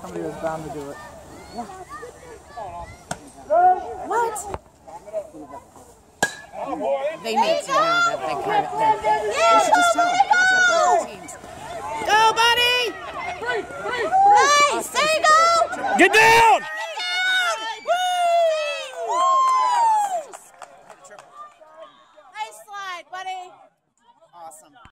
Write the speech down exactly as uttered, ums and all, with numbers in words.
Somebody was bound to do it. Yeah. What? They need to know that they credit them. They should just tell them. Teams. Go, buddy! Nice! There you go! Get down!